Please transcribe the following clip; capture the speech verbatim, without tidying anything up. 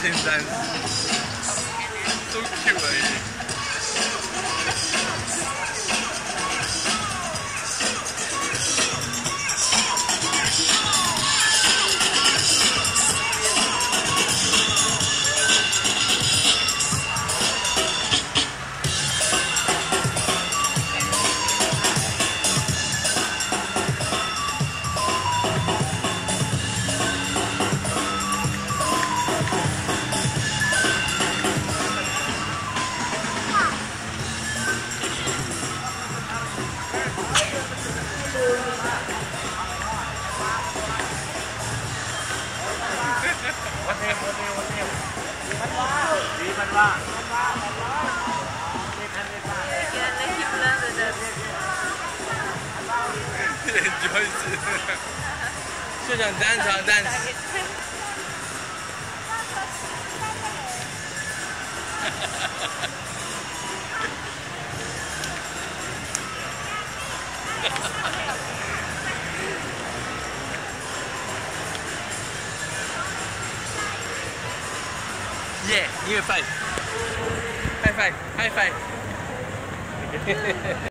情战士，都 Q 而已。Enjoy it. 就想 dance 啊 dance。Yeah, give me a five. High five, high five.